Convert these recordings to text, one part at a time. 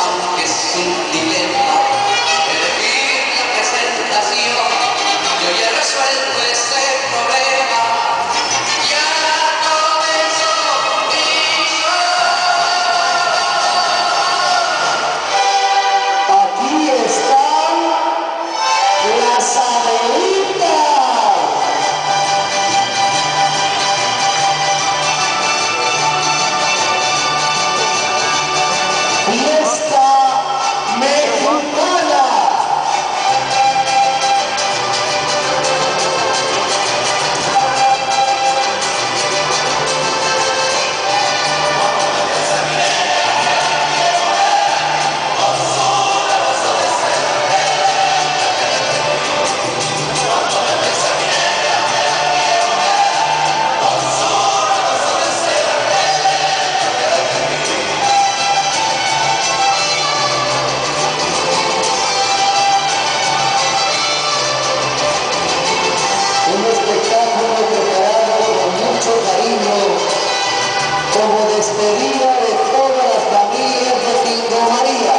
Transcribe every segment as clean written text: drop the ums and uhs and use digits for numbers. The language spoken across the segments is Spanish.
aunque es un dilema elegir la presentación. Yo ya he resuelto ese problema. Ya comenzó mi show. Aquí están las Adelitas. Fiesta mexicana. Un espectáculo preparado con mucho cariño como despedida de todas las familias de Tingo María.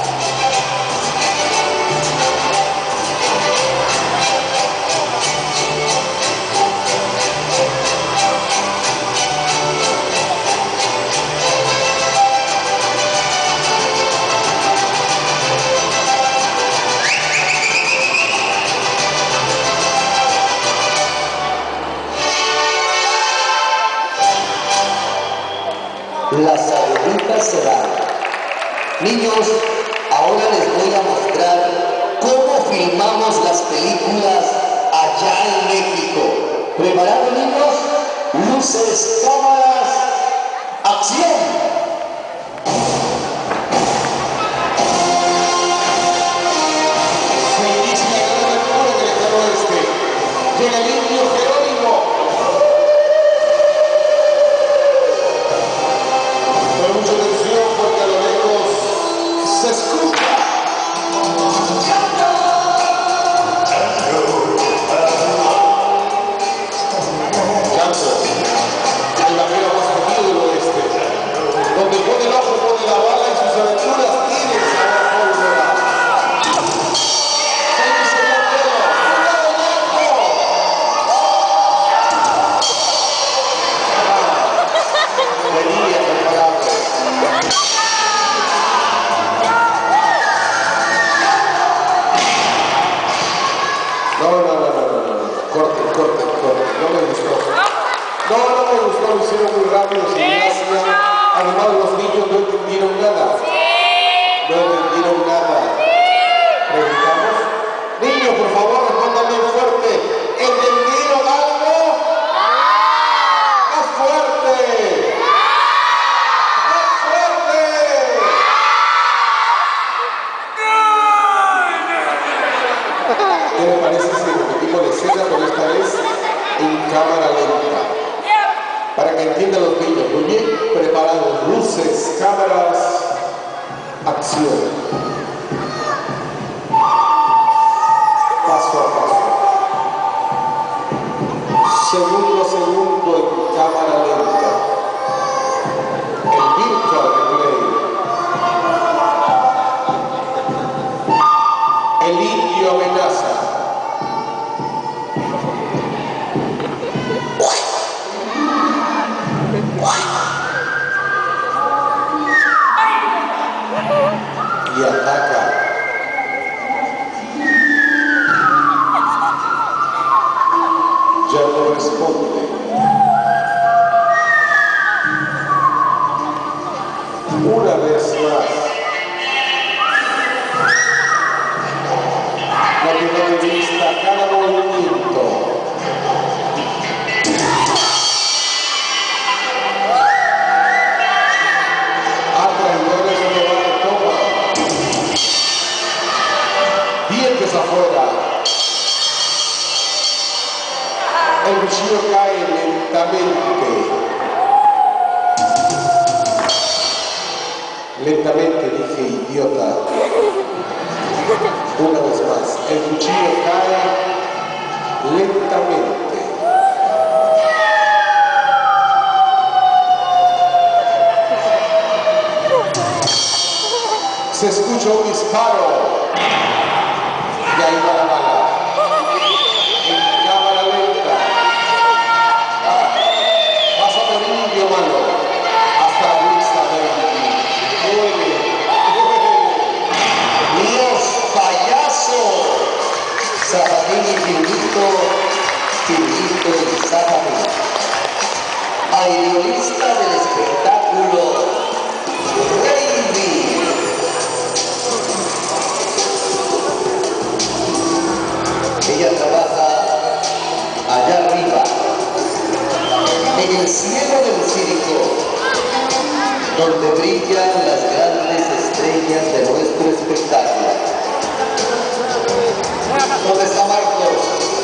Las Adelitas se van. Niños, ahora les voy a mostrar cómo filmamos las películas allá en México. ¿Preparados, niños? Luces, cámaras, acción. Se inicia el gran tour del lejano oeste. Llega el indio Jerónimo. Pero mucha atención porque a lo lejos se escucha. Canto, el vaquero más antiguo del oeste, donde pone el ojo, pone la bala y sus aventuras tienen sabor pólvora. Se inicia el vaquero. ¡Cuidado, Blanco! Venía preparado. No. Corte. No me gustó. No me gustó, lo hicieron muy rápido, sin gracia. Además, los niños no entendieron nada. No entendieron nada. ¿Preguntamos? Niños, por favor, respondan bien fuerte. ¿Entendieron algo? ¡Más fuerte! ¡Más fuerte! ¿Qué me parece si repetimos la escena, pero esta vez en cámara lenta? Para que entiendan los niños. Muy bien, preparados. Luces, cámaras, acción. Paso a paso. Segundo a segundo en cámara lenta. El virtual replay. El indio amenaza. Y ataca. Ya no responde. Una vez más. No tiene de vista cada movimiento. Dientes afuera. El cuchillo cae lentamente. Lentamente, dije, idiota. Una vez más. El cuchillo cae lentamente. Se escucha un disparo y ahí va la bala. En cámara lenta. Vas a morir, mi hermano. Hasta la vista, baby. Los payasos. Zapatín y Pirulito y Zapatín. Aeronista del espectáculo Baby. Ella trabaja allá arriba, en el cielo del circo, donde brillan las grandes estrellas de nuestro espectáculo. ¿Dónde está Marcos?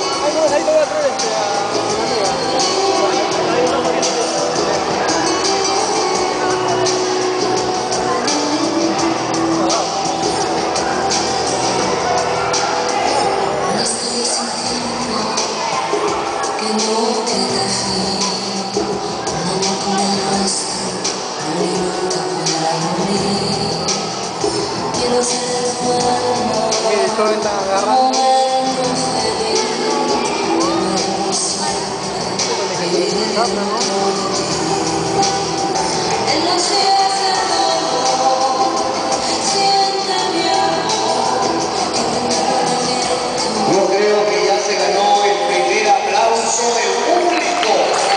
Yo creo que ya se ganó el primer aplauso del público.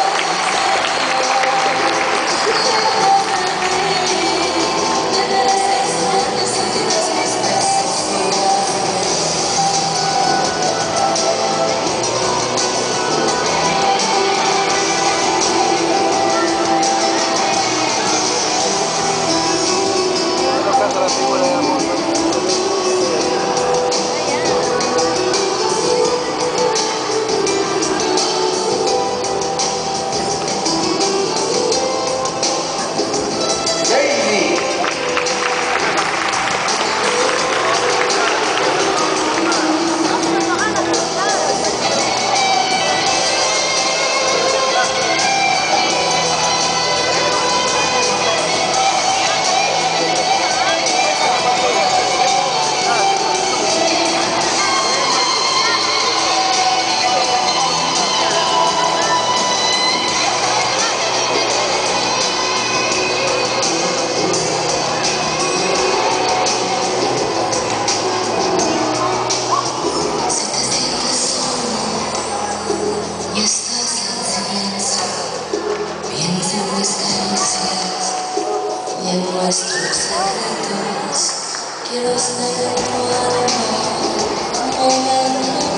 En nuestros secretos quiero ser tu alma, un momento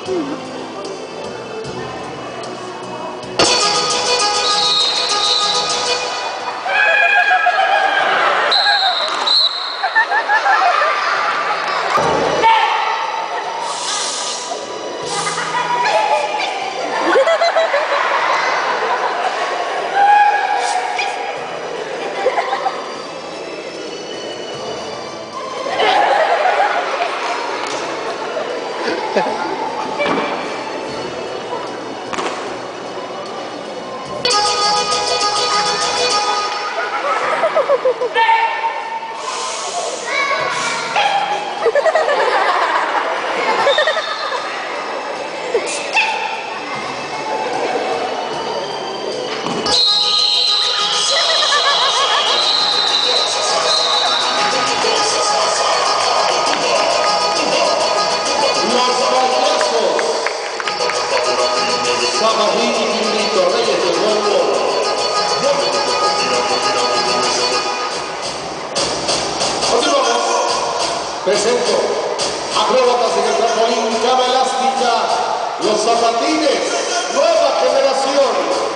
Presento acróbatas en el trampolín, cama elástica, los zapatines, nueva generación.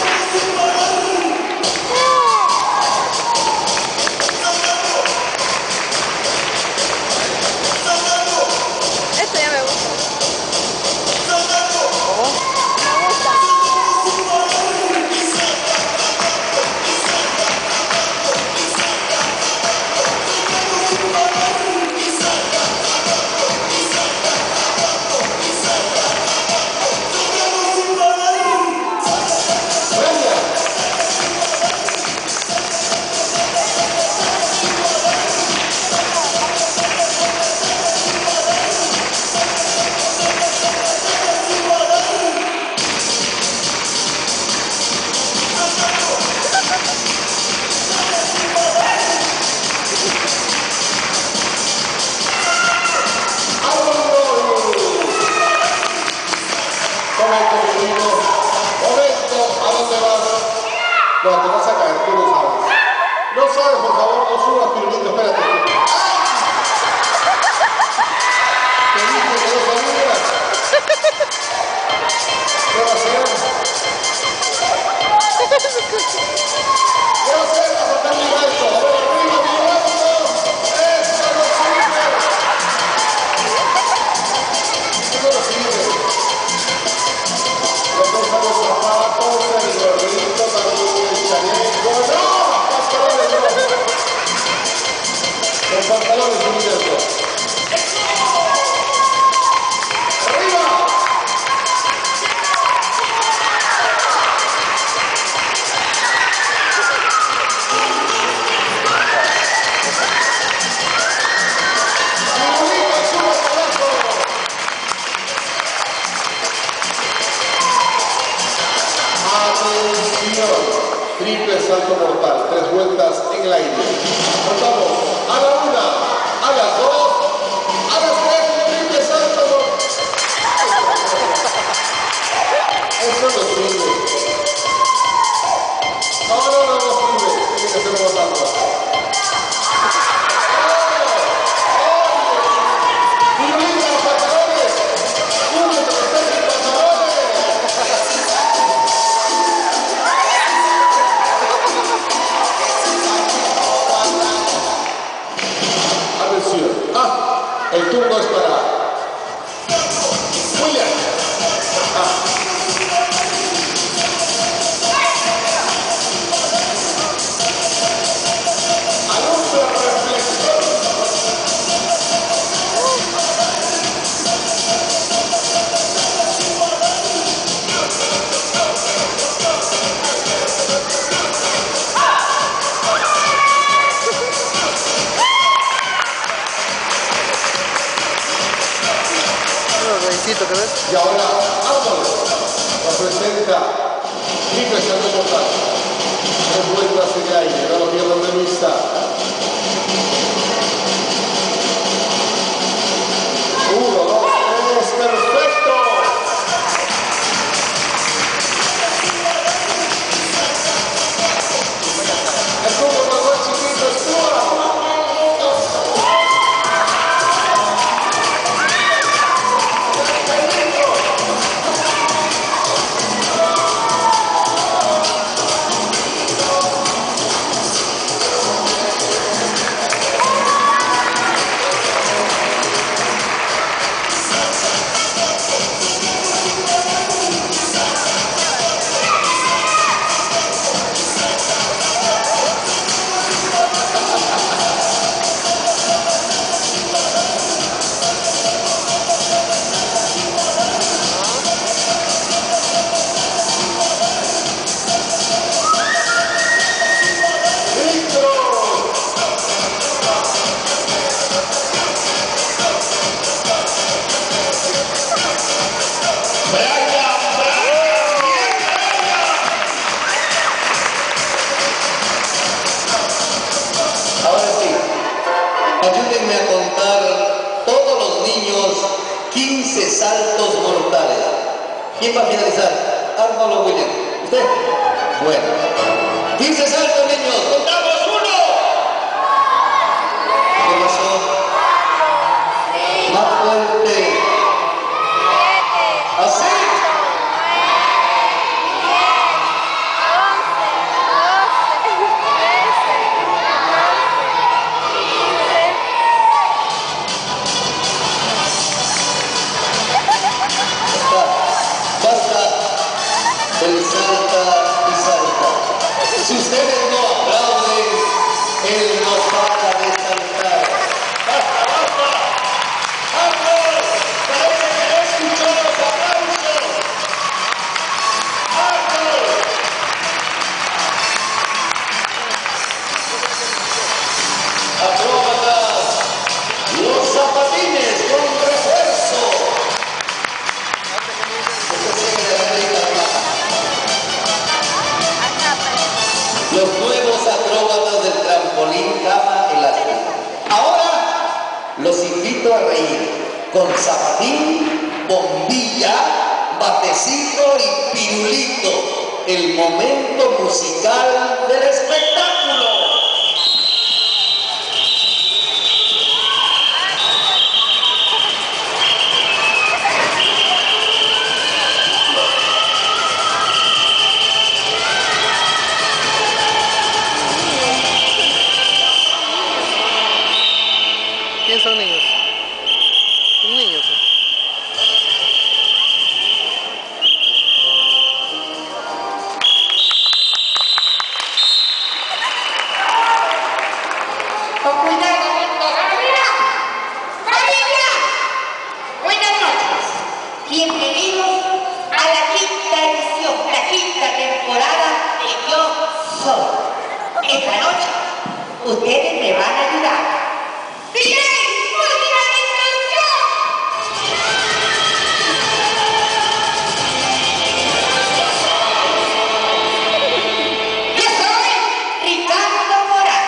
Esto ya me gusta. No, te vas a caer, tú lo sabes. No sabes, por favor, no subas, Pirulito, espérate. Te dije que no sabías. ¿Qué va a hacer? ¿Qué va a hacer? Va a saltar muy alto. A ver, arriba, muy alto. ¡Eso no sirve! Eso no sirve. Le tocan los zapatos, el gorrito, también el chaleco. ¡No! ¡Pantalones, no! Los pantalones son abiertos. ¡Arriba! Triple salto mortal, 3 vueltas en el aire. Contamos a la 1, a las 2, a las 3, triple salto mortal. Eso no sirve. No sirve. Tiene que hacerlo más alto. ¡Pirulito, los pantalones! ¡Súbete que estás sin pantalones! El turno es para William. Alumbra reflexión. Y ahora Arnold representa triple salto mortal. 3 vueltas en el aire, no lo pierdan de vista. 1, 2, 3, perfecto. El turno para el chiquito es Stuart. ¡Perfecto! 15 saltos mortales. ¿Quién va a finalizar? Arnoldo William. ¿Usted? Bueno. 15 saltos, niños. ¡Contamos! 1. ¿Qué pasó? Más fuerte. Así. 11, 12, 13, 14. Basta el salta y salta. Si ustedes no aplauden, él no para de saltar. ¡Basta, basta! ¡Vamos! Parece que no escuchó los aplausos. ¡Vamos! Acróbatas, los zapatines con refuerzo. Los nuevos acróbatas del trampolín cama elástica. Ahora los invito a reír con zapatín, bombilla, batecito y pirulito. El momento musical del espectáculo. ¿Quién son niños? Un niño. Con cuidado, ¡Familia! ¡Familia! Buenas noches. Bienvenidos a la quinta edición, la quinta temporada de Yo Soy. Esta noche, ustedes me van a ayudar. ¡Bien! ¡Última introducción! Yo soy Ricardo Morán.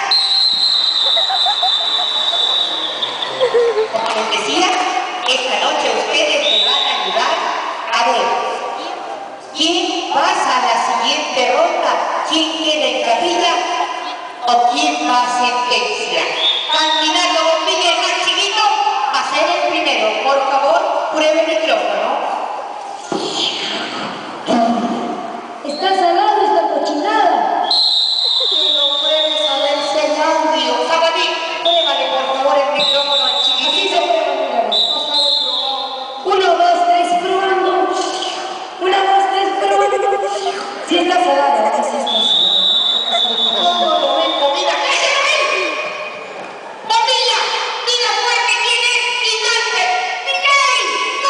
Como les decía, esta noche ustedes me van a ayudar a ver quién pasa a la siguiente ronda, quién queda en capilla o quién va a sentencia. Candidato Bombilla, el más chiquito, va a ser el primero. Por favor, pruebe el micrófono. Está salado esta cochinada. Que no puede saberse el audio. Zapatín, pruébale por favor el micrófono al chiquitito. Así se prueba, mira. No sabe probar. 1, 2, 3, probando. 1, 2, 3, probando. Sí está salado, sí está salado. ¿Cómo lo ven, comida? ¡Cállate! Bombilla, mira fuerte quién es gigante. ¡Miguel!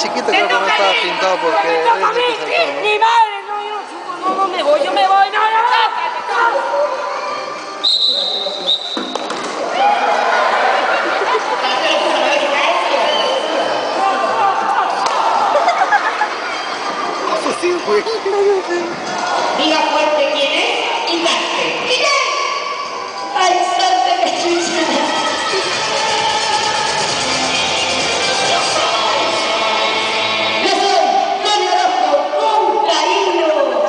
chiquito creo que no estaba pintado porque es el que saltó, ¿no? Mi madre, no, yo no subo, no me voy, yo me voy, no. Eso sí, güey. Diga fuerte quién es y cante. ¡Quién es! Ay, Santa Cachucha. Yo soy Tony Orozco, con cariño.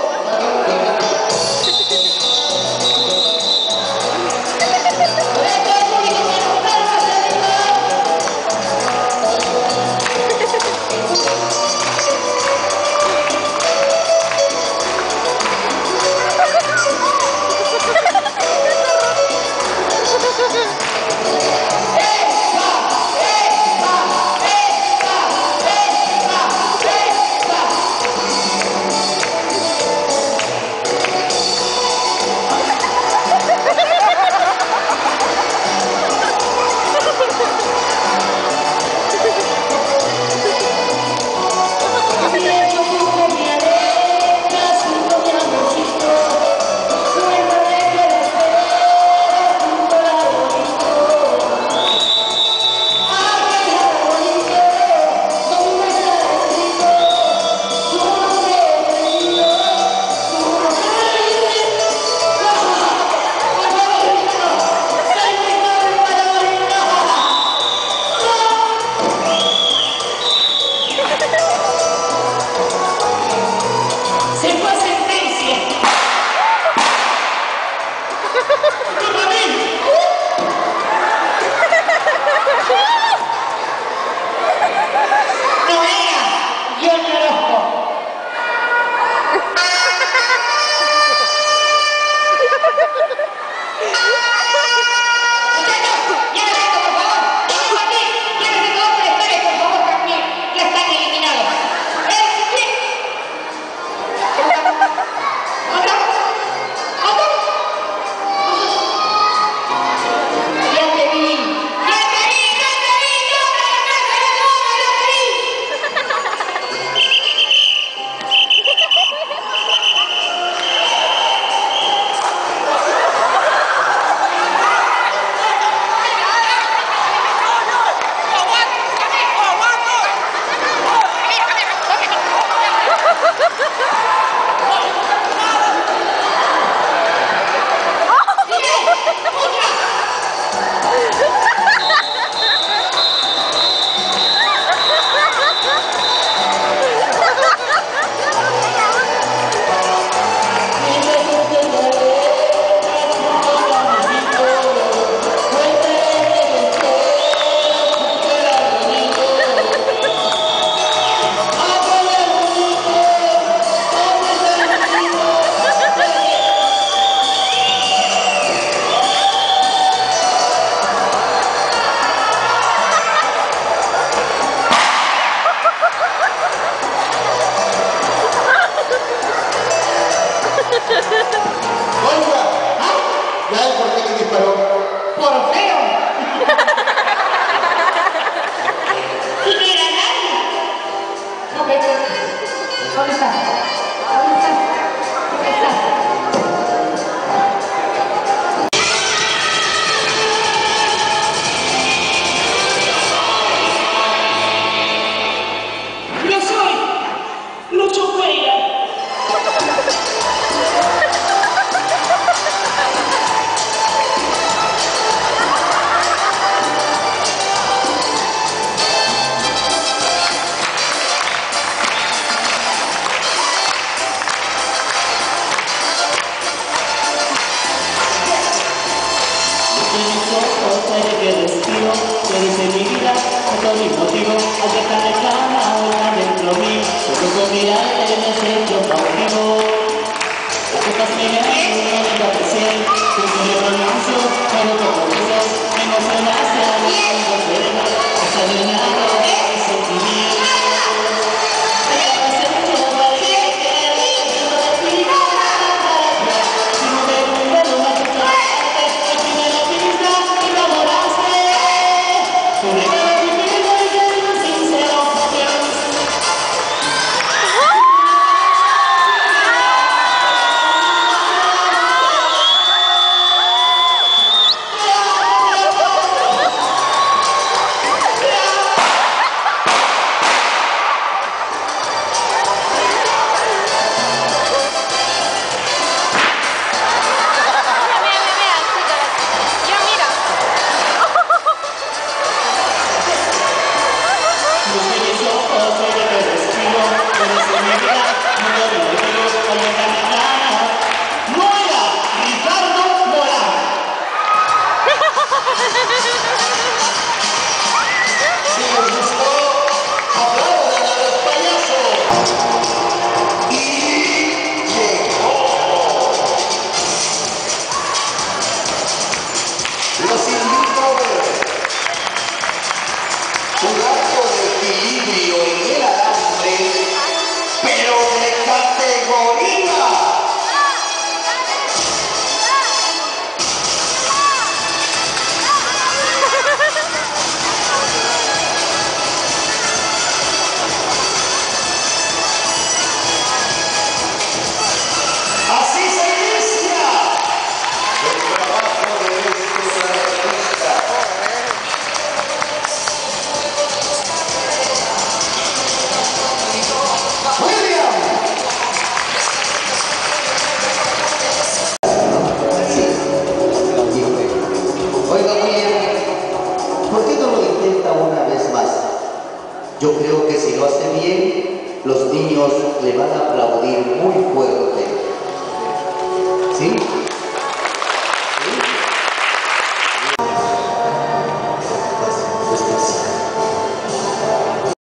yo creo que si lo hace bien, los niños le van a aplaudir muy fuerte. ¿Sí?